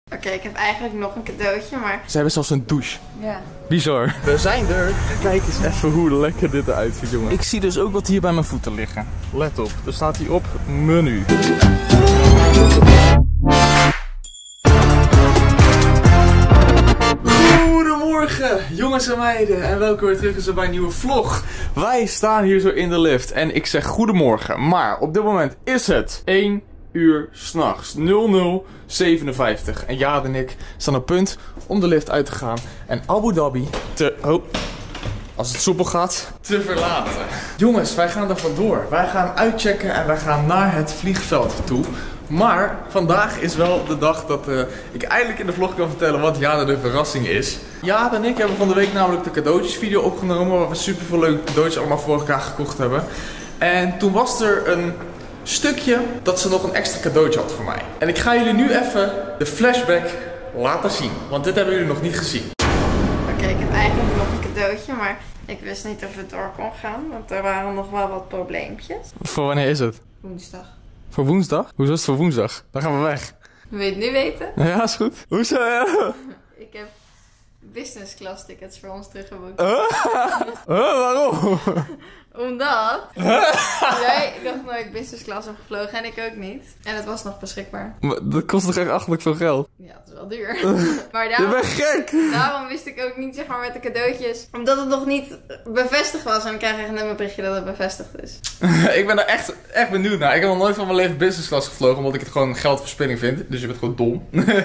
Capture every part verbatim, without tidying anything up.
Oké, okay, ik heb eigenlijk nog een cadeautje, maar... Ze hebben zelfs een douche. Ja. Bizar. We zijn er. Kijk eens even hoe lekker dit eruit ziet, jongen. Ik zie dus ook wat hier bij mijn voeten liggen. Let op, er staat hier op menu. Goedemorgen, jongens en meiden. En welkom weer terug bij een nieuwe vlog. Wij staan hier zo in de lift. En ik zeg goedemorgen. Maar op dit moment is het één uur s'nachts. nul nul zevenenvijftig. En Jade en ik staan op punt om de lift uit te gaan. En Abu Dhabi te... Oh... Als het soepel gaat, te verlaten. Jongens, wij gaan er vandoor. Wij gaan uitchecken en wij gaan naar het vliegveld toe. Maar vandaag is wel de dag dat uh, ik eindelijk in de vlog kan vertellen wat Jade de verrassing is. Jade en ik hebben van de week namelijk de cadeautjesvideo opgenomen. Waar we super veel leuke cadeautjes allemaal voor elkaar gekocht hebben. En toen was er een stukje dat ze nog een extra cadeautje had voor mij. En ik ga jullie nu even de flashback laten zien. Want dit hebben jullie nog niet gezien. Oké, okay, ik heb eigenlijk nog een cadeautje, maar ik wist niet of het door kon gaan. Want er waren nog wel wat probleempjes. Voor wanneer is het? Woensdag. Voor woensdag? Hoezo is het voor woensdag? Dan gaan we weg. Wil je het nu weten? Ja, is goed. Hoezo? Ja? Ik heb business class tickets voor ons teruggeboekt. Uh? Uh, waarom? Omdat jij nog nooit business class hebt gevlogen en ik ook niet. En het was nog beschikbaar. Maar dat kost toch echt achterlijk veel geld? Ja, dat is wel duur. Maar daarom, je bent gek! Daarom wist ik ook niet, zeg maar, met de cadeautjes. Omdat het nog niet bevestigd was. En dan krijg je net een berichtje dat het bevestigd is. Ik ben er echt, echt benieuwd naar. Ik heb nog nooit van mijn leven business class gevlogen. Omdat ik het gewoon geldverspilling vind. Dus je bent gewoon dom.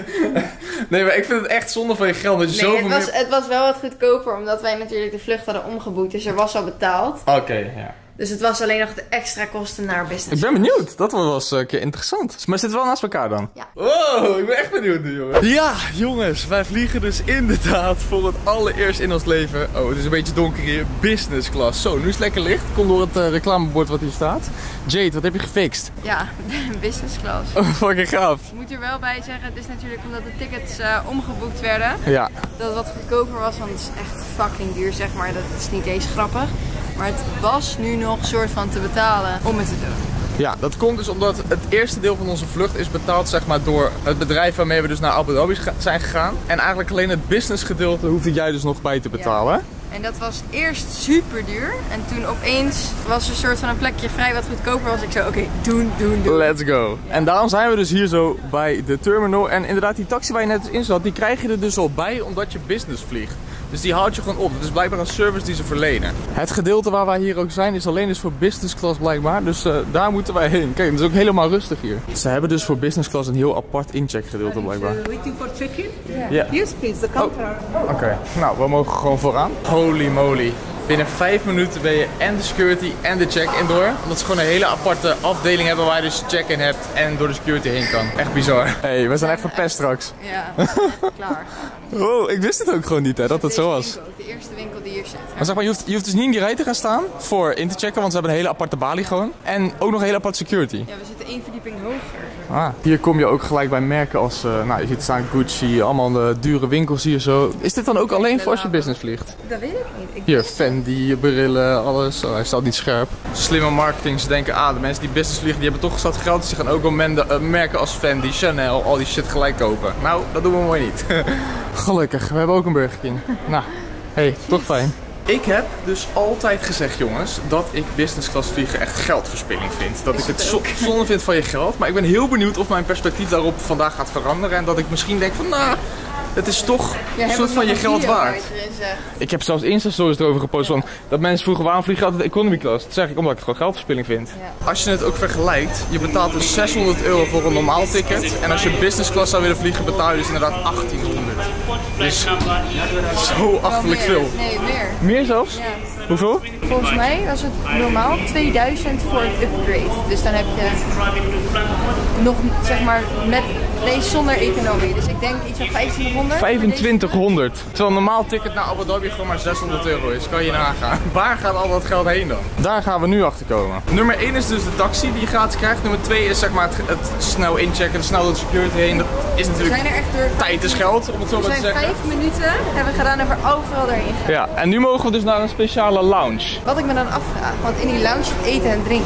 Nee, maar ik vind het echt zonde van je geld. Dat je nee, zoveel het was, meer... het was wel wat goedkoper. Omdat wij natuurlijk de vlucht hadden omgeboekt. Dus er was al betaald. Oké, okay, ja. Dus het was alleen nog de extra kosten naar business. Ik ben benieuwd. Dat was een keer interessant. Maar zitten we wel naast elkaar dan? Ja. Oh, ik ben echt benieuwd nu, jongens. Ja, jongens. Wij vliegen dus inderdaad voor het allereerst in ons leven. Oh, het is een beetje donker hier. Business class. Zo, nu is het lekker licht. Kom door het uh, reclamebord wat hier staat. Jade, wat heb je gefixt? Ja, business class. Oh, fucking gaaf. Ik moet er wel bij zeggen, het is natuurlijk omdat de tickets uh, omgeboekt werden. Ja. Dat het wat goedkoper was, want het is echt fucking duur, zeg maar. Dat is niet eens grappig. Maar het was nu nog een soort van te betalen om het te doen. Ja, dat komt dus omdat het eerste deel van onze vlucht is betaald, zeg maar, door het bedrijf waarmee we dus naar Abu Dhabi zijn gegaan. En eigenlijk alleen het business gedeelte hoefde jij dus nog bij te betalen. Ja. En dat was eerst super duur. En toen opeens was er een soort van een plekje vrij wat goedkoper was. Ik zei, oké, okay, doen, doen, doen. Let's go. Ja. En daarom zijn we dus hier zo bij de terminal. En inderdaad, die taxi waar je net in zat, die krijg je er dus al bij omdat je business vliegt. Dus die houdt je gewoon op. Het is blijkbaar een service die ze verlenen. Het gedeelte waar wij hier ook zijn is alleen dus voor business class blijkbaar. Dus uh, daar moeten wij heen. Kijk, het is ook helemaal rustig hier. Ze hebben dus voor business class een heel apart incheck gedeelte blijkbaar. Waiting for check-in? Ja. Yeah. Yes, please. The counter. Oh. Oké, okay. Nou, we mogen gewoon vooraan. Holy moly. Binnen vijf minuten ben je en de security en de check-in door. Omdat ze gewoon een hele aparte afdeling hebben waar je dus check-in hebt en door de security heen kan. Echt bizar. Hé, hey, we zijn echt verpest straks. Ja, klaar. Oh, ik wist het ook gewoon niet hè, dat het zo was. Winkel, de eerste winkel die hier zit. Maar zeg maar, je hoeft, je hoeft dus niet in die rij te gaan staan voor in te checken, want ze hebben een hele aparte balie gewoon. En ook nog een hele aparte security. Ja, we zitten één verdieping hoger. Ah, hier kom je ook gelijk bij merken als, uh, nou je ziet staan Gucci, allemaal de dure winkels hier zo. Is dit dan ook alleen voor als je business vliegt? Dat weet ik niet. Ik hier, Fendi, brillen, alles. Oh, hij staat niet scherp. Slimme marketing, ze denken, ah, de mensen die business vliegen, die hebben toch zat geld. Dus ze gaan ook wel uh, merken als Fendi, Chanel, al die shit gelijk kopen. Nou, dat doen we mooi niet. Gelukkig, we hebben ook een Burger King. Nou, hey, toch fijn. Ik heb dus altijd gezegd, jongens, dat ik business class vliegen echt geldverspilling vind. Dat ik het zo zonde vind van je geld. Maar ik ben heel benieuwd of mijn perspectief daarop vandaag gaat veranderen. En dat ik misschien denk van, nou, het is toch een soort van je geld waard. Ik heb zelfs Insta-stories erover gepost van dat mensen vroegen waarom vliegen altijd economy class. Dat zeg ik omdat ik het gewoon geldverspilling vind. Ja. Als je het ook vergelijkt, je betaalt dus zeshonderd euro voor een normaal ticket. En als je business class zou willen vliegen, betaal je dus inderdaad achttienhonderd. Dus zo achterlijk veel. Nee, meer. Meer zelfs? Ja. Hoeveel? Volgens mij was het normaal tweeduizend voor het upgrade. Dus dan heb je nog, zeg maar, met deze zonder economie. Dus ik denk iets van vijftienhonderd. vijfentwintighonderd. Terwijl een normaal ticket naar Abu Dhabi gewoon maar zeshonderd euro is. Kan je nagaan. Waar gaat al dat geld heen dan? Daar gaan we nu achter komen. Nummer één is dus de taxi die je gratis krijgt. Nummer twee is zeg maar het, het snel inchecken, snel door de security heen. Dat is natuurlijk we zijn er echt door... tijd is geld, om het zo maar te zeggen. We zijn vijf minuten hebben we gedaan en we overal doorheen gaan. Ja, en nu mogen we dus naar een speciale lounge. Wat ik me dan afvraag, want in die lounge zit eten en drinken.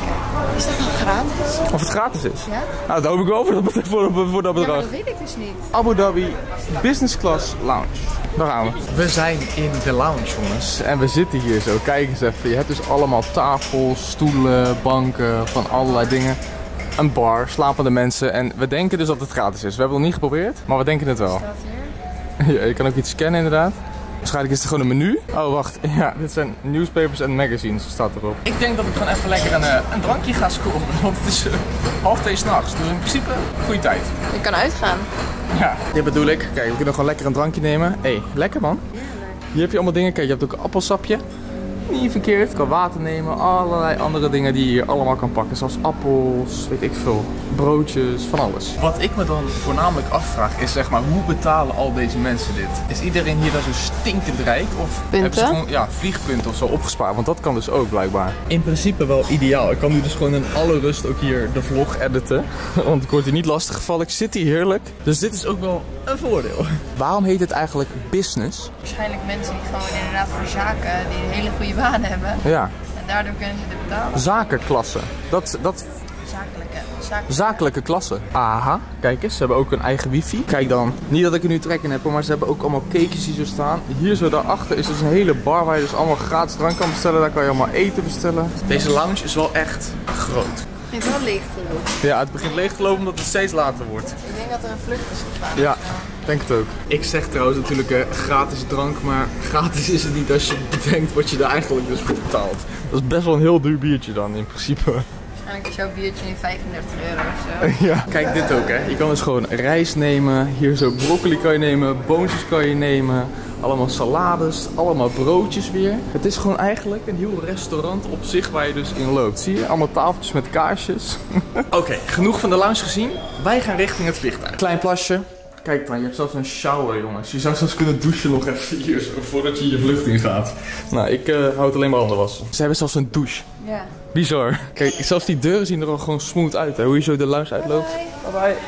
Is dat dan gratis? Of het gratis is? Ja? Nou, dat hoop ik wel voor dat, voor, voor dat Ja, bedrag. maar dat weet ik dus niet. Abu Dhabi Business Class Lounge. Daar gaan we. We zijn in de lounge, jongens. En we zitten hier zo. Kijk eens even. Je hebt dus allemaal tafels, stoelen, banken, van allerlei dingen. Een bar, slapende mensen. En we denken dus dat het gratis is. We hebben het nog niet geprobeerd, maar we denken het wel. Staat hier. Ja, je kan ook iets scannen inderdaad. Waarschijnlijk is het gewoon een menu. Oh, wacht. Ja, dit zijn newspapers en magazines, staat erop. Ik denk dat ik gewoon even lekker een, een drankje ga scoren. Want het is uh, half twee s'nachts. Dus in principe, goede tijd. Je kan uitgaan. Ja, dit bedoel ik. Kijk, we kunnen gewoon lekker een drankje nemen. Hé, hey, lekker man. Hier heb je allemaal dingen. Kijk, je hebt ook een appelsapje. Niet verkeerd. Je kan water nemen. Allerlei andere dingen die je hier allemaal kan pakken. Zoals appels, weet ik veel. Broodjes, van alles. Wat ik me dan voornamelijk afvraag is zeg maar, hoe betalen al deze mensen dit? Is iedereen hier dan zo stinkend rijk? Of hebben ze gewoon ja, vliegpunten of zo opgespaard? Want dat kan dus ook blijkbaar. In principe wel ideaal. Ik kan nu dus gewoon in alle rust ook hier de vlog editen. Want ik word hier niet lastig gevallen. Ik zit hier heerlijk. Dus dit is ook wel een voordeel. Waarom heet het eigenlijk business? Waarschijnlijk mensen die gewoon inderdaad voor zaken die een hele goede baan hebben. Ja. En daardoor kunnen ze dit betalen. Zakenklasse. Dat, dat... Zakelijke. Zakelijke. Zakelijke klasse. Aha, kijk eens, ze hebben ook een eigen wifi. Kijk dan, niet dat ik er nu trek in heb, maar ze hebben ook allemaal cakejes die zo staan. Hier zo daarachter is dus een hele bar waar je dus allemaal gratis drank kan bestellen. Daar kan je allemaal eten bestellen. Deze lounge is wel echt groot. Het begint wel leeg te lopen. Ja, het begint leeg te lopen omdat het steeds later wordt. Ik denk dat er een vlucht is gegaan. Ja, denk het ook. Ik zeg trouwens natuurlijk uh, gratis drank, maar gratis is het niet als je bedenkt wat je daar eigenlijk dus voor betaalt. Dat is best wel een heel duur biertje dan in principe. Waarschijnlijk is jouw biertje nu vijfendertig euro of zo. Ja. Kijk dit ook hè. Je kan dus gewoon rijst nemen. Hier zo broccoli kan je nemen. Boontjes kan je nemen. Allemaal salades. Allemaal broodjes weer. Het is gewoon eigenlijk een heel restaurant op zich waar je dus in loopt. Zie je? Allemaal tafeltjes met kaarsjes. Oké, okay, genoeg van de lounge gezien. Wij gaan richting het vliegtuig. Klein plasje. Kijk dan, je hebt zelfs een shower jongens. Je zou zelfs kunnen douchen nog even hier zo, voordat je je vlucht in gaat. Nou, ik uh, houd alleen maar handen wassen. Ze hebben zelfs een douche. Ja. Bizar. Kijk, zelfs die deuren zien er al gewoon smooth uit. Hè? Hoe je zo de lounge uitloopt. Bye bye.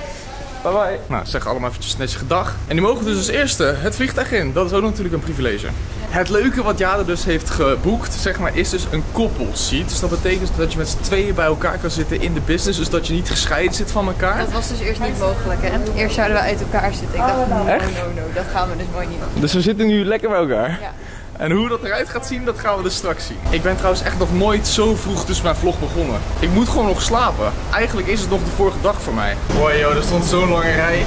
Bye bye. Nou, zeg allemaal eventjes netjes gedag. En nu mogen we dus als eerste het vliegtuig in. Dat is ook natuurlijk een privilege. Het leuke wat Jade dus heeft geboekt, zeg maar, is dus een koppelseat. Dus dat betekent dat je met z'n tweeën bij elkaar kan zitten in de business. Dus dat je niet gescheiden zit van elkaar. Dat was dus eerst niet mogelijk, hè? Eerst zouden we uit elkaar zitten. Ik dacht, no, no, Echt? no, no, dat gaan we dus mooi niet doen. Dus we zitten nu lekker bij elkaar. Ja. En hoe dat eruit gaat zien, dat gaan we dus straks zien. Ik ben trouwens echt nog nooit zo vroeg dus mijn vlog begonnen. Ik moet gewoon nog slapen. Eigenlijk is het nog de vorige dag voor mij. Boy joh, er stond zo'n lange rij.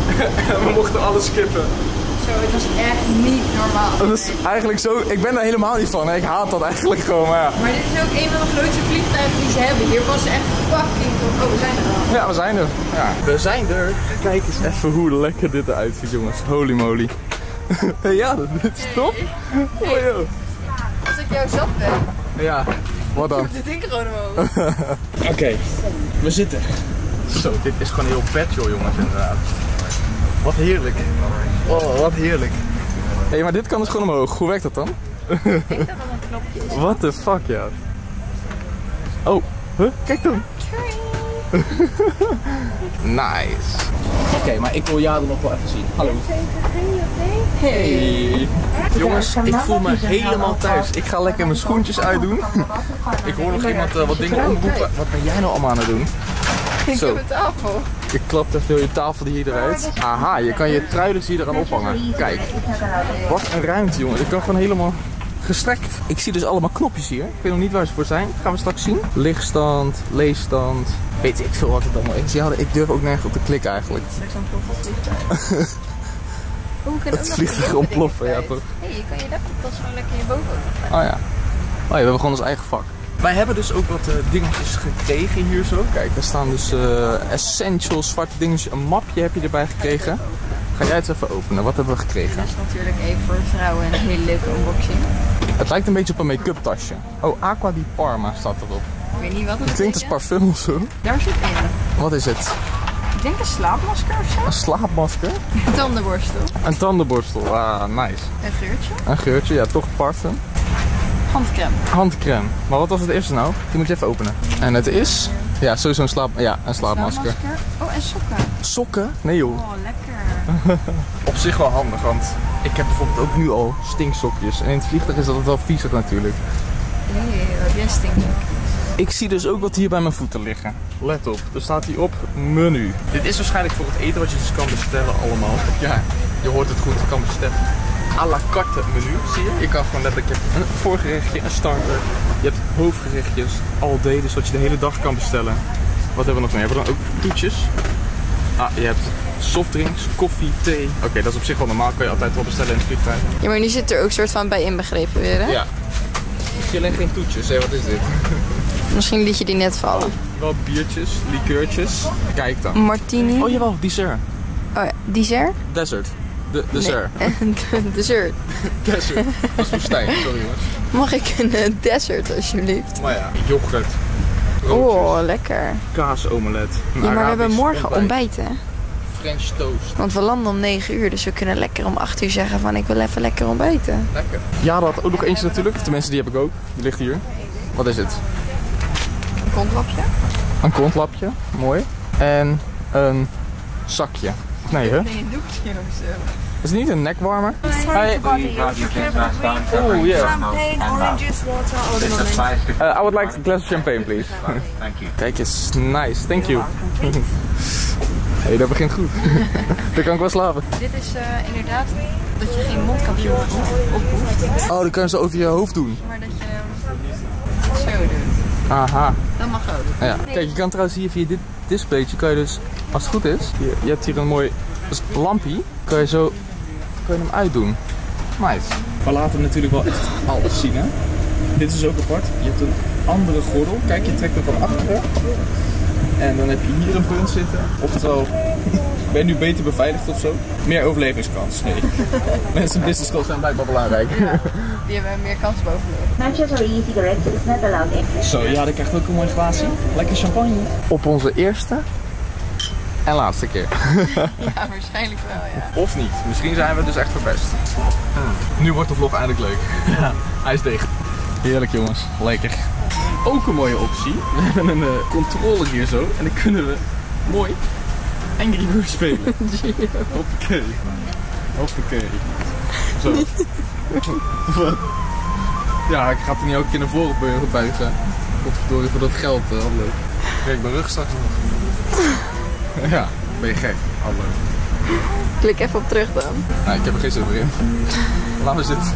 We mochten alles skippen. Zo, het was echt niet normaal. Dat is eigenlijk zo, ik ben daar helemaal niet van. Hè. Ik haat dat eigenlijk gewoon, maar ja. Maar dit is ook een van de grootste vliegtuigen die ze hebben. Hier was echt fucking veel. Oh, we zijn er al. Ja, we zijn er. Ja, we zijn er. Kijk eens even hoe lekker dit eruit ziet, jongens. Holy moly. Ja, dit is top. Oh, joh. Als ik jou zat ben, Ja, wat dan? dit ding gewoon omhoog. Oké, okay. We zitten. Zo, dit is gewoon heel vet joh, jongens, inderdaad. Wat heerlijk. Oh, wat heerlijk. Hé, hey, maar dit kan dus gewoon omhoog. Hoe werkt dat dan? Ik denk dat dat een knopje is. What the fuck, ja. Oh, huh? Kijk dan. Nice. Oké, okay, maar ik wil Jade nog wel even zien. Hallo. Hey. Jongens, ik voel me helemaal thuis. Ik ga lekker mijn schoentjes uitdoen. Ik hoor nog iemand uh, wat dingen omroepen. Wat ben jij nou allemaal aan het doen? Ik Zo. heb een tafel. Je klapt even je tafel hier eruit. Aha, je kan je trui dus hier eraan ophangen. Kijk. Wat een ruimte, jongen. Ik kan gewoon helemaal gestrekt. Ik zie dus allemaal knopjes hier. Ik weet nog niet waar ze voor zijn. Dat gaan we straks zien. Lichtstand, leesstand. Weet ik veel wat het allemaal is. Ja, ik durf ook nergens op te klikken eigenlijk. Straks ontploft het vliegtuig. Oh, we Het vliegtuig ontploffen, ja toch? Hé, hey, je kan je laptop gewoon lekker hierboven opleggen. Oh ja. Oh ja, we hebben gewoon ons eigen vak. Wij hebben dus ook wat uh, dingetjes gekregen hier zo. Kijk, daar staan dus uh, essentials, zwarte dingetjes. Een mapje heb je erbij gekregen. Ga jij het even openen? Wat hebben we gekregen? Dat is natuurlijk even voor vrouwen een hele leuke unboxing. Het lijkt een beetje op een make-up tasje. Oh, Aqua di Parma staat erop. Ik weet niet wat het Het klinkt als parfum of zo. Daar zit in. Wat is het? Ik denk een slaapmasker of zo. Een slaapmasker? Een tandenborstel. Een tandenborstel. Ah, nice. Een geurtje. Een geurtje, ja, toch parfum. Handcrème. Handcrème. Maar wat was het eerste nou? Die moet je even openen. En het is... Ja, sowieso een, slaap... ja, een slaapmasker. Slaapmasker. Oh, en sokken. Sokken? Nee joh. Oh, lekker. Op zich wel handig, want ik heb bijvoorbeeld ook nu al stinksokjes. En in het vliegtuig is dat wel viezig natuurlijk. Hé, hey, wat jij stinkt. Ik zie dus ook wat hier bij mijn voeten liggen. Let op, er staat hier op menu. Dit is waarschijnlijk voor het eten wat je dus kan bestellen allemaal. Ja, je hoort het goed, je kan bestellen. À la carte menu, zie je? Je kan gewoon letterlijk, je hebt een voorgerechtje, een starter. Je hebt hoofdgerechtjes, all day, dus wat je de hele dag kan bestellen. Wat hebben we nog meer? Hebben we dan ook toetjes? Ah, je hebt softdrinks, koffie, thee. Oké, okay, dat is op zich wel normaal, kan je altijd wel bestellen in het vliegtuig. Ja, maar nu zit er ook soort van bij inbegrepen weer, hè? Ja. Ik zie alleen geen toetjes, hé, wat is dit? Misschien liet je die net vallen. Wel biertjes, likeurtjes. Kijk dan. Martini. Oh jawel, dessert. Oh ja, dessert? Desert. De dessert. Nee. Dessert. Desert. Dat is woestijn, sorry jongens. Mag ik een uh, dessert alsjeblieft? Maar ja, yoghurt. Oh, lekker. Kaasomelet. Ja, maar we hebben morgen ontbijt. ontbijten. French toast. Want we landen om negen uur, dus we kunnen lekker om acht uur zeggen van ik wil even lekker ontbijten. Lekker. Ja, dat had ook nog eentje natuurlijk. Tenminste, die heb ik ook. Die ligt hier. Wat is het? Een kontlapje. Een kontlapje, mooi. En een zakje. Nee, hè? Nee, een doekje of zo. Is het niet een nekwarmer? Hi. Oh, yeah. Champagne, oranges, water, Uh, I would like a glass of champagne, please. Thank you. Kijk eens, nice, thank you. Hey, dat begint goed. Dan kan ik wel slapen. Dit is uh, inderdaad dat je geen mondkapje op hoeft. Oh, dan kan je zo over je hoofd doen. Maar dat je hem zo doet. Aha. Dat mag ook. Ja. Kijk, je kan trouwens hier via dit displaytje, kan je dus, als het goed is, je, je hebt hier een mooi lampje, kan je zo, kan je hem uitdoen. Nice. We laten natuurlijk wel echt alles zien, hè. Dit is ook apart. Je hebt een andere gordel. Kijk, je trekt hem van achteren. En dan heb je hier een punt zitten. Oftewel, ben je nu beter beveiligd of zo? Meer overlevingskans. Nee. Mensen in business class zijn blijkbaar belangrijk. Ja, die hebben meer kans bovenop. Matches or e-cigarettes is not allowed. Zo, ja, dat krijgt ook een mooi glaasje. Lekker champagne. Op onze eerste en laatste keer. Ja, waarschijnlijk wel, ja. Of niet. Misschien zijn we dus echt verpest. Hmm. Nu wordt de vlog eindelijk leuk. Ja. Hij is dicht. Heerlijk jongens. Lekker. Ook een mooie optie. We hebben een uh, controller hier zo. En dan kunnen we mooi Angry Birds spelen. Hoppakee. Hoppakee. Zo. Wat? Ja, ik ga het er niet elke keer naar voren buigen. Godverdorie voor dat geld. Uh, hallo. Kijk, mijn rug straks nog. Ja, ben je gek. Hallo. Klik even op terug dan. Nee, ik heb er geen zin meer in. Laat me zitten.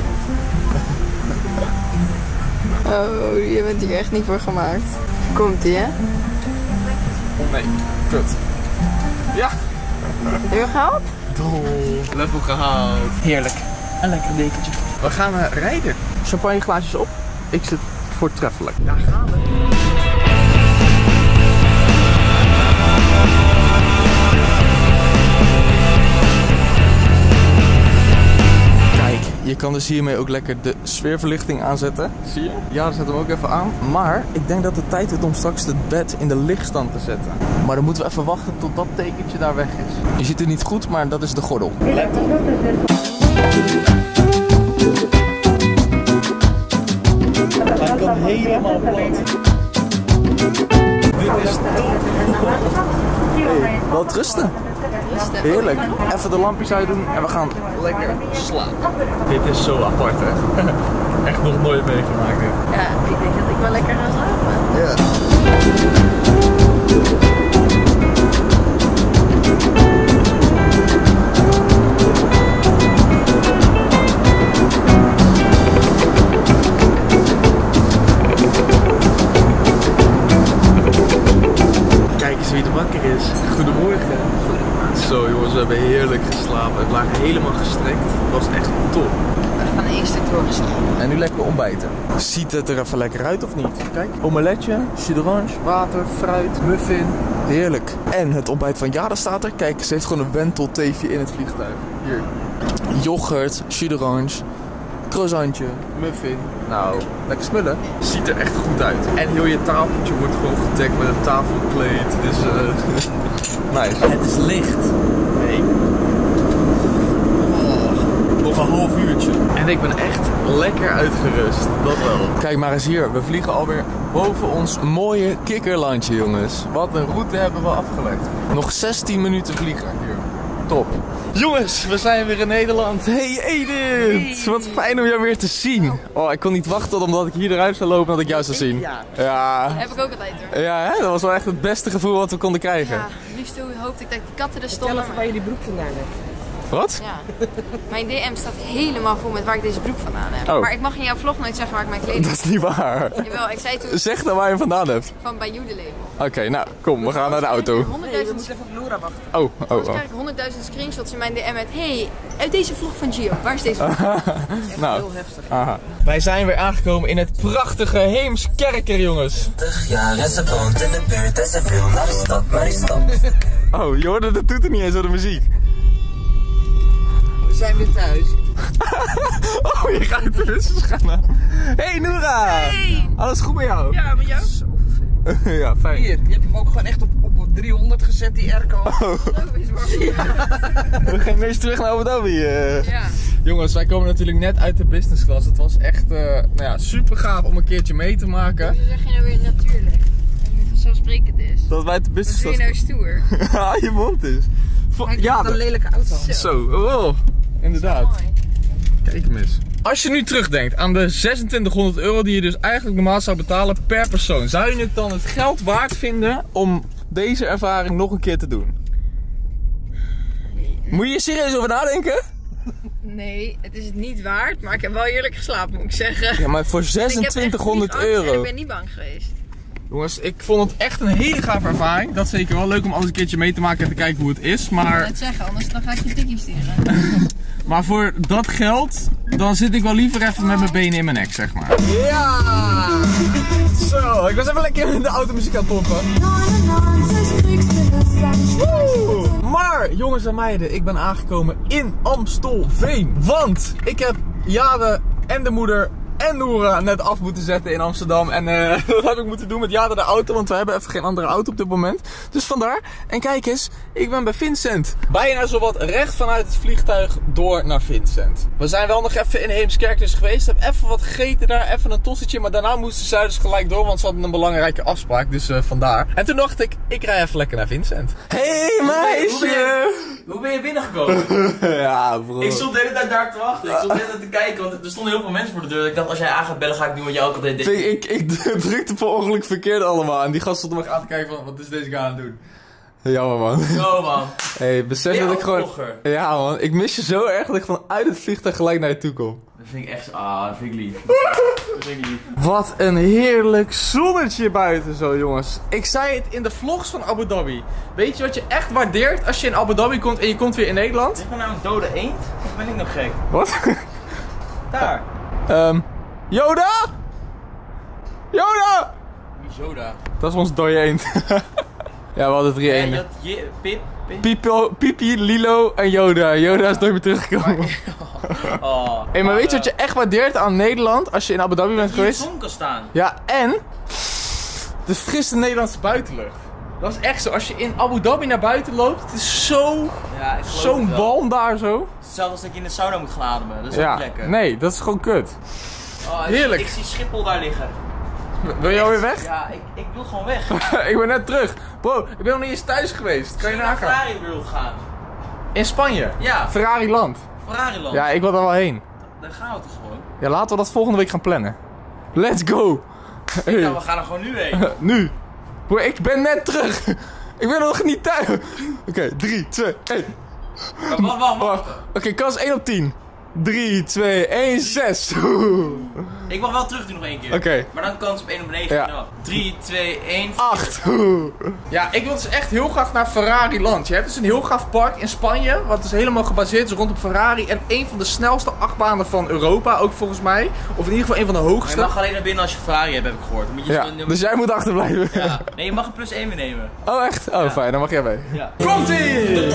Oh, je bent hier echt niet voor gemaakt. Komt ie, hè? Nee, kut. Ja! Heb je gehaald? Dol. Level gehaald. Heerlijk. Een lekker dekentje. We gaan uh, rijden. Champagneglaasjes op. Ik zit voortreffelijk. Daar gaan we. Je kan dus hiermee ook lekker de sfeerverlichting aanzetten. Zie je? Ja, dan zet hem ook even aan. Maar ik denk dat het tijd is om straks het bed in de lichtstand te zetten. Maar dan moeten we even wachten tot dat tekentje daar weg is. Je ziet het niet goed, maar dat is de gordel. Let op. Hij kan helemaal plat. Dit is top. Hey, wel rusten. Heerlijk. Even de lampjes uitdoen en we gaan lekker slapen. Dit is zo apart, hè? Echt nog nooit meegemaakt. Hè? Ja, ik denk dat ik wel lekker ga slapen. Ja. Kijk eens wie er wakker is. Goedemorgen. Zo jongens, we hebben heerlijk geslapen. We waren helemaal gestrekt. Het was echt top. We gaan eerst het doorgeslapen. En nu lekker ontbijten. Ziet het er even lekker uit of niet? Kijk, omeletje, jus d'orange, water, fruit, muffin. Heerlijk. En het ontbijt van Jada staat er. Kijk, ze heeft gewoon een wentelteefje in het vliegtuig. Hier. Yoghurt, jus d'orange, croissantje, muffin. Nou, lekker smullen. Ziet er echt goed uit. En heel je tafeltje wordt gewoon gedekt met een tafelkleed. Dus uh, nice. Het is licht. Nee. Oh, nog een half uurtje. En ik ben echt lekker uitgerust. Dat wel. Kijk maar eens hier. We vliegen alweer boven ons mooie kikkerlandje, jongens. Wat een route hebben we afgelegd. Nog zestien minuten vliegen hier. top. Jongens, we zijn weer in Nederland. Hey Edith, hey. Wat fijn om jou weer te zien. Oh, ik kon niet wachten omdat ik hier eruit zou lopen en dat ik jou zou zien. Ja. Ja. Dat heb ik ook altijd hoor. Ja, hè? Dat was wel echt het beste gevoel wat we konden krijgen. Ja, liefst hoopte ik dat die katten er stonden. Vertel even waar je die broek vandaan hebt. Wat? Ja. Mijn D M staat helemaal vol met waar ik deze broek vandaan heb. Oh. Maar ik mag in jouw vlog nooit zeggen waar ik mijn kleding Dat is niet waar. Jawel, ik zei toen... Zeg dan waar je hem vandaan hebt. Van bij Jude Label. Oké, okay, nou kom, we gaan naar de auto. Nee, we moeten even op Laura wachten. Oh, oh, oh. Dan krijg ik honderdduizend screenshots in mijn D M met... Hey, uit deze vlog van Gio, waar is deze vlog? Echt nou, heel heftig. Aha. Wij zijn weer aangekomen in het prachtige Heemskerker, jongens. Ja, en ze woont in de buurt en ze wil naar de stad, maar die stad. Oh, je hoorde, dat doet er niet eens door de muziek. We zijn weer thuis. Oh, je gaat er dus gaan. Hey Noora! Hey! Alles goed met jou? Ja, met jou? Zo vervelend. Ja, fijn. Hier, je hebt hem ook gewoon echt op, op driehonderd gezet, die airco. Oh. We gaan ineens terug naar Abu Dhabi. Uh. Ja. Jongens, wij komen natuurlijk net uit de business class. Het was echt uh, nou ja, super gaaf om een keertje mee te maken. Hoe zeg je nou weer natuurlijk? En vanzelfsprekend is. Dat wij uit de business Wat class... doe je nou stoer? Ja, je mond is. Kijk, ja, een lelijke auto. Zo. Zo, oh, inderdaad. Mooi. Kijk hem eens. Als je nu terugdenkt aan de zesentwintighonderd euro die je dus eigenlijk normaal zou betalen per persoon, zou je het dan het geld waard vinden om deze ervaring nog een keer te doen? Moet je hier serieus over nadenken? Nee, het is het niet waard, maar ik heb wel eerlijk geslapen, moet ik zeggen. Ja, maar voor zesentwintighonderd euro. Ik ben niet bang geweest. Jongens, ik vond het echt een hele gave ervaring. Dat is zeker wel leuk om alles een keertje mee te maken en te kijken hoe het is. Maar... Ik wil het zeggen, anders dan ga ik je tikkie sturen. Maar voor dat geld, dan zit ik wel liever even met mijn benen in mijn nek, zeg maar. Ja! Zo, ik was even lekker in de automuziek aan het pompen. Woe! Maar, jongens en meiden, ik ben aangekomen in Amstelveen. Want ik heb Jade en de moeder en Noora net af moeten zetten in Amsterdam. En uh, dat heb ik moeten doen met Jade de auto, want we hebben even geen andere auto op dit moment. Dus vandaar. En kijk eens, ik ben bij Vincent. Bijna zowat recht vanuit het vliegtuig door naar Vincent. We zijn wel nog even in Heemskerk geweest. Hebben even wat gegeten daar, even een tossetje. Maar daarna moesten zij dus gelijk door, want ze hadden een belangrijke afspraak. Dus uh, vandaar. En toen dacht ik, ik rij even lekker naar Vincent. Hey meisje! Hoe ben je, hoe ben je binnengekomen? Ja bro. Ik stond de hele tijd daar te wachten. Ik stond de hele tijd te kijken, want er stonden heel veel mensen voor de deur. Ik dacht, als jij aan gaat bellen, ga ik doen wat jij ook altijd deed. Ik, ik drukte per ongeluk verkeerd allemaal. En die gast stond me aan te kijken van, wat is deze guy aan het doen? Jammer man. Zo man. Hey, besef Ben je dat ik ook gewoon... vlogger? Ja man, ik mis je zo erg dat ik vanuit het vliegtuig gelijk naar je toe kom. Dat vind ik echt, ah, dat vind ik lief. Dat vind ik lief. Wat een heerlijk zonnetje buiten zo jongens. Ik zei het in de vlogs van Abu Dhabi. Weet je wat je echt waardeert als je in Abu Dhabi komt en je komt weer in Nederland? Is er nou een dode eend? Of ben ik nog gek? Wat? Daar. Um, Yoda? Yoda! Wie Yoda? Dat is ons dode eend. Ja, we hadden drie Ja, je eenden. had je, Pip, Pip. Pipo, Pipi, Lilo en Yoda. Yoda is nooit meer teruggekomen. Oh. Hey, maar weet je wat je echt waardeert aan Nederland als je in Abu Dhabi bent Dat je in de geweest? zon kan staan. Ja, en de frisse Nederlandse buitenlucht. Dat is echt zo. Als je in Abu Dhabi naar buiten loopt, het is zo, Ja, ik geloof zo'n het wel. walm daar zo. Het is hetzelfde als dat je in de sauna moet gaan ademen. Dat is ook Ja, lekker. nee, dat is gewoon kut. Oh, ik, Heerlijk. Ik zie Schiphol daar liggen. Wil je alweer weg? Ja, ik, ik wil gewoon weg. Ik ben net terug. Bro, ik ben nog niet eens thuis geweest. Kan je naar nagaan? Ferrari wil gaan. In Spanje? Ja, Ferrari land. Ferrari land. Ja, ik wil daar wel heen. Daar gaan we toch gewoon. Ja, laten we dat volgende week gaan plannen. Let's go! Hey. Nou, we gaan er gewoon nu heen. Nu! Bro, ik ben net terug! Ik ben nog niet thuis! Oké, okay, drie, twee, één. Wacht, wacht, wacht. Oké, okay, kans één op tien. drie, twee, één, zes. Ik mag wel terug doen nog één keer. Oké. Okay. Maar dan kans op één op negen. Ja. Nou, drie, twee, één. acht. Ja, ik wil dus echt heel graag naar Ferrari land. Je hebt dus een heel gaaf park in Spanje, wat dus helemaal gebaseerd is rondom Ferrari. En een van de snelste achtbanen van Europa, ook volgens mij. Of in ieder geval een van de Maar je hoogste. mag alleen naar binnen als je Ferrari hebt, heb ik gehoord. Dan moet je Ja, zo- dus jij moet achterblijven. Ja. Nee, je mag een plus één meenemen. Oh echt? Oh Ja. fijn, dan mag jij mee. Ja. Komt-ie!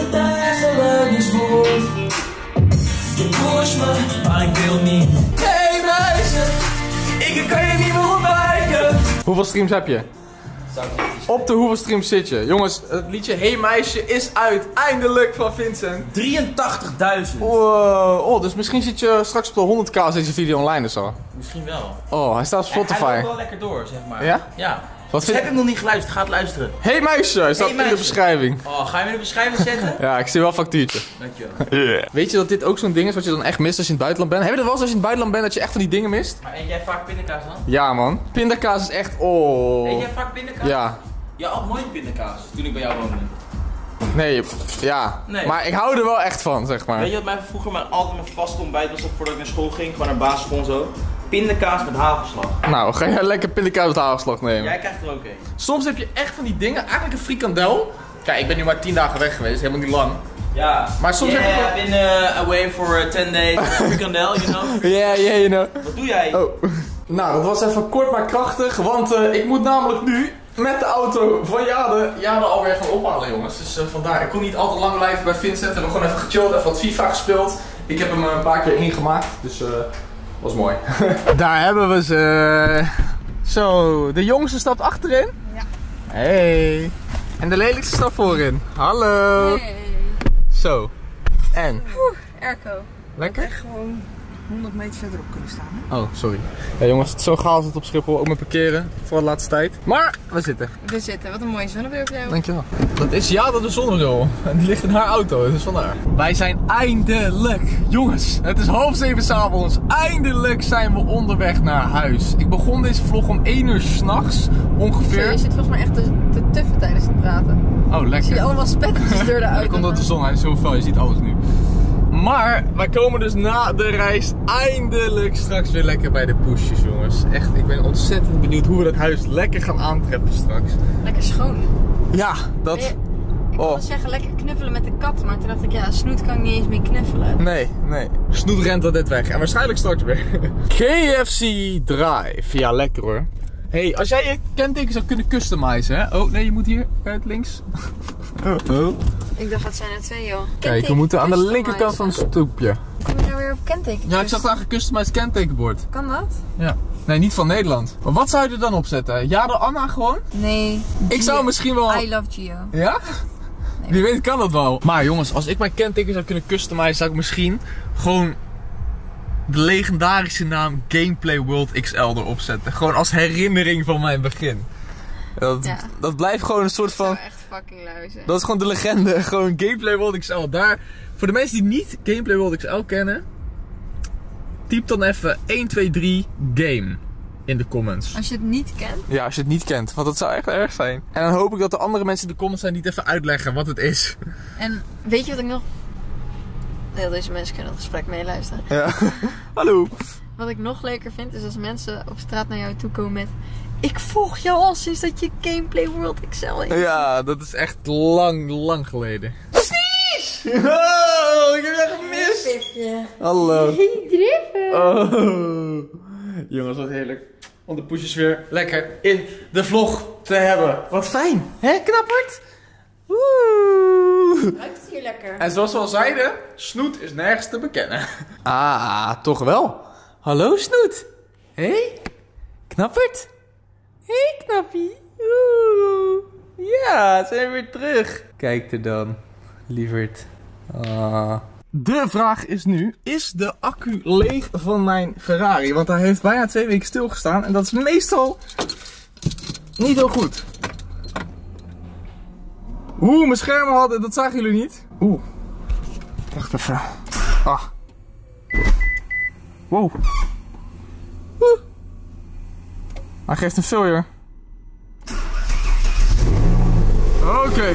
Je push me, maar ik wil niet. Hey meisje, ik kan je niet meer ontwijken. Hoeveel streams heb je? Op de hoeveel streams zit je? Jongens, het liedje Hey Meisje is uit. Eindelijk van Vincent. drieëntachtigduizend. Wow. Oh, dus misschien zit je straks op de honderd k als deze video online is al. Misschien wel. Oh, hij staat op Ja, hij Spotify. loopt wel lekker door, zeg maar. Ja? Ja. Wat Dus vind heb ik nog niet geluisterd, ga het luisteren. Hey meisje, hij staat in de meisje. beschrijving. Oh, ga je me in de beschrijving zetten? Ja, ik zie wel een factuurtje. Dankjewel. Yeah. Weet je dat dit ook zo'n ding is wat je dan echt mist als je in het buitenland bent? Heb je dat wel eens als je in het buitenland bent dat je echt van die dingen mist? Maar eet jij vaak pindakaas dan? Ja man. Pindakaas is echt... Oh. Eet jij vaak pindakaas? Ja. Je had nooit pindakaas toen ik bij jou woonde. Nee, ja. Nee. Maar ik hou er wel echt van, zeg maar. Weet je wat mij vroeger mijn, altijd mijn vaste ontbijt was voordat ik naar school ging? Gewoon naar basisschool en zo. Pindakaas met hagelslag. Nou, ga jij lekker pindakaas met hagelslag nemen? Jij krijgt er ook een. Soms heb je echt van die dingen, eigenlijk een frikandel. Kijk, ik ben nu maar tien dagen weg geweest, helemaal niet lang. Ja. Maar soms yeah, heb je... I've been uh, away for uh, ten days. Frikandel, you know? Ja, yeah, yeah, you know. Wat doe jij? Oh. Nou, dat was even kort maar krachtig, want uh, ik moet namelijk nu met de auto van Jade, Jade alweer gaan ophalen, jongens. Dus uh, vandaar, ik kon niet altijd lang blijven bij Vincent. We hebben gewoon even gechilled, even wat FIFA gespeeld. Ik heb hem een paar keer ingemaakt, dus uh, was mooi. Daar hebben we ze. Zo, de jongste stapt achterin. Ja. Hey. En de lelijkste stapt voorin. Hallo. Hey. Zo. En? Oeh, airco. Lekker? Echt gewoon honderd meter verderop kunnen staan. Hè? Oh, sorry. Ja jongens, het is zo gaaf het op Schiphol, ook met parkeren, voor de laatste tijd. Maar, we zitten. We zitten, wat een mooie zonnebril op jou. Dankjewel. Dat is Jade de zonnebril. En die ligt in haar auto, dus vandaar. Wij zijn eindelijk, jongens, het is half zeven 's avonds. Eindelijk zijn we onderweg naar huis. Ik begon deze vlog om één uur 's nachts, ongeveer. Zo, je zit volgens mij echt te, te tuffen tijdens het praten. Oh, Ik zie lekker. allemaal spettertjes door de Dat auto. komt door de zon, hij is zo fel, je ziet alles nu. Maar wij komen dus na de reis eindelijk straks weer lekker bij de poesjes, jongens. Echt, ik ben ontzettend benieuwd hoe we dat huis lekker gaan aantreffen straks. Lekker schoon. Ja, dat... Nee, ik Oh. wilde zeggen lekker knuffelen met de kat, maar toen dacht ik, ja, Snoet kan ik niet eens meer knuffelen. Nee, nee. Snoet rent dat dit weg. En waarschijnlijk straks weer. K F C Drive. Ja, lekker hoor. Hey, als jij je kenteken zou kunnen customizen, hè? Oh, nee, je moet hier uit links. Oh, oh. Ik dacht, dat zijn er twee, joh. Kijk, we moeten aan de linkerkant van het stoepje. Kom je nou weer op kenteken? Ja, ik zag daar een gecustomized kentekenbord. Kan dat? Ja. Nee, niet van Nederland. Maar wat zou je er dan op zetten? Jade Anna gewoon? Nee. Ik zou misschien wel... I love Gio. Ja? Wie weet kan dat wel. Maar jongens, als ik mijn kenteken zou kunnen customizen, zou ik misschien gewoon de legendarische naam Gameplay World X L erop zetten. Gewoon als herinnering van mijn begin. Dat, Ja. dat blijft gewoon een soort Dat van... zou echt fucking lui zijn. Dat is gewoon de legende. Gewoon Gameplay World X L. Daar, voor de mensen die niet Gameplay World X L kennen, typ dan even een twee drie game in de comments. Als je het niet kent. Ja, als je het niet kent, want dat zou echt erg zijn. En dan hoop ik dat de andere mensen in de comments zijn die het even uitleggen wat het is. En weet je wat ik nog... Heel deze mensen kunnen het gesprek meeluisteren. Ja. Hallo. Wat ik nog leuker vind, is als mensen op straat naar jou toe komen met... Ik volg jou al sinds dat je Gameplay World X L heeft. Ja, dat is echt lang, lang geleden. Sneeze! Oh, ik heb je gemist. Hallo. Hey, Driffen. Oh. Jongens, wat heerlijk. Om de poesjes weer lekker in de vlog te hebben. Wat fijn. Hè, knappert? Oeh. Ruikt het hier lekker? En zoals we al zeiden, Snoet is nergens te bekennen. Ah, toch wel. Hallo Snoet. Hé? Hey? Knappert? Hé hey, Knappie. Oeh. Ja, zijn we weer terug. Kijk er dan, lieverd. Ah. De vraag is nu, is de accu leeg van mijn Ferrari? Want hij heeft bijna twee weken stilgestaan en dat is meestal niet heel goed. Oeh, mijn schermen hadden, dat zagen jullie niet. Oeh. Wacht even. Ah. Wow. Oeh. Hij geeft een failure. Oké. Okay.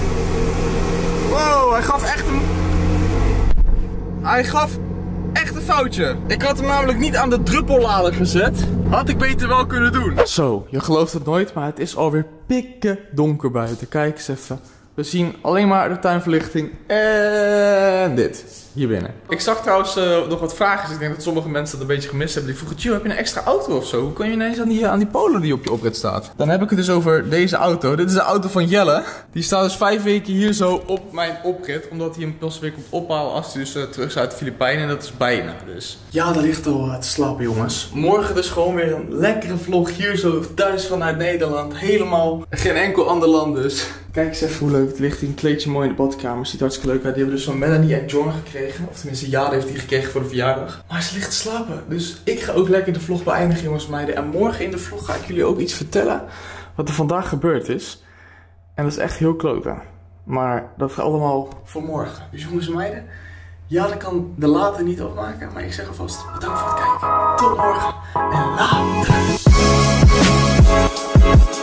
Wow, hij gaf echt een... Hij gaf echt een foutje. Ik had hem namelijk niet aan de druppellader gezet. Had ik beter wel kunnen doen. Zo, je gelooft het nooit, maar het is alweer pikken donker buiten. Kijk eens even. We zien alleen maar de tuinverlichting en dit. Hier binnen. Ik zag trouwens uh, nog wat vragen. Dus ik denk dat sommige mensen dat een beetje gemist hebben. Die vroegen, Gio, heb je een extra auto of zo? Hoe kun je ineens aan die, aan die polen die op je oprit staat? Dan heb ik het dus over deze auto. Dit is de auto van Jelle. Die staat dus vijf weken hier zo op mijn oprit. Omdat hij hem pas weer komt ophalen als hij dus uh, terug is uit de Filipijnen. En dat is bijna dus. Ja, dat ligt al uh, te slapen jongens. Morgen dus gewoon weer een lekkere vlog hier zo thuis vanuit Nederland. Helemaal geen enkel ander land dus. Kijk eens even hoe leuk het ligt. Een kleedje mooi in de badkamer. Ziet hartstikke leuk uit. Die hebben dus van Melanie en John gekregen. Of tenminste, Jade heeft die gekregen voor de verjaardag. Maar ze ligt te slapen. Dus ik ga ook lekker de vlog beëindigen, jongens en meiden. En morgen in de vlog ga ik jullie ook iets vertellen. wat er vandaag gebeurd is. En dat is echt heel kloten. Maar dat gaat allemaal voor morgen. Dus jongens en meiden, ja, dat kan de later niet afmaken. Maar ik zeg alvast bedankt voor het kijken. Tot morgen en later.